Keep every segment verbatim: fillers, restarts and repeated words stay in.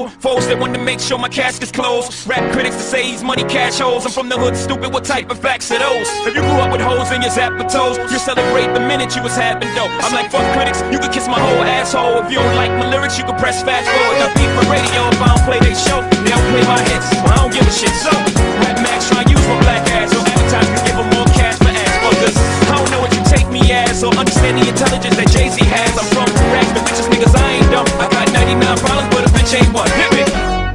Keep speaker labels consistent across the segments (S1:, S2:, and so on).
S1: Foes that want to make sure my casket's closed. Rap critics to say he's money cash holes. I'm from the hood, stupid, what type of facts are those? If you grew up with hoes in your zapper toes, you celebrate the minute you was having dough. I'm like, fuck critics, you can kiss my whole asshole. If you don't like my lyrics, you can press fast forward. Got beef for radio if I don't play they show. They don't play my hits, well, I don't give a shit. So, Rap Max try to use my black ass, so advertisers give them more cash for ass fuckers. I don't know what you take me as, or understand the intelligence that Jay-Z has. I'm from rags, the richest niggas, I ain't dumb. I got ninety-nine problems, but a bitch ain't one. Hit me.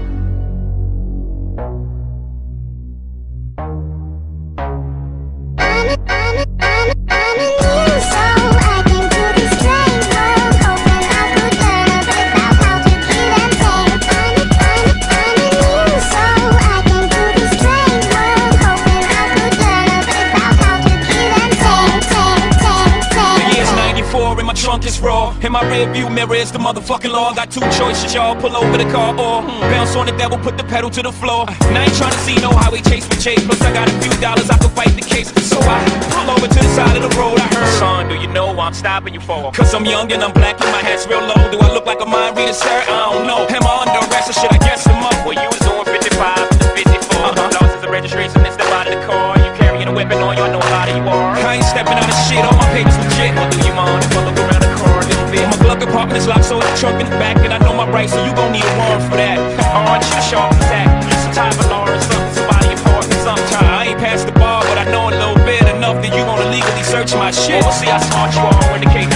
S1: Trunk is raw, in my rear view mirror is the motherfucking law. Got two choices, y'all, pull over the car or mm, bounce on the devil, put the pedal to the floor. And I ain't trying to see no highway chase for chase, plus I got a few dollars, I can fight the case. So I pull over to the side of the road. I heard, son, do you know why I'm stopping you for? Cause I'm young and I'm black and my hat's real low. Do I look like a mind reader, sir? I don't know. Am I under arrest or should I guess him up? Well, you was doing fifty-five to fifty-four. Uh-huh. Lost is the registration, it's still out of the car. You carrying a weapon on you, I know a lot of you are. I ain't stepping out of shit, all my papers legit. Well, do you mind if I look around the car a little bit? My glove compartment is locked, so the trunk in the back, and I know my rights, so you gon' need a warrant for that. Orange to sharp attack, use some type of alarm, something, somebody important sometime. I ain't past the bar, but I know a little bit enough that you wanna legally search my shit. We'll see how smart you are when the case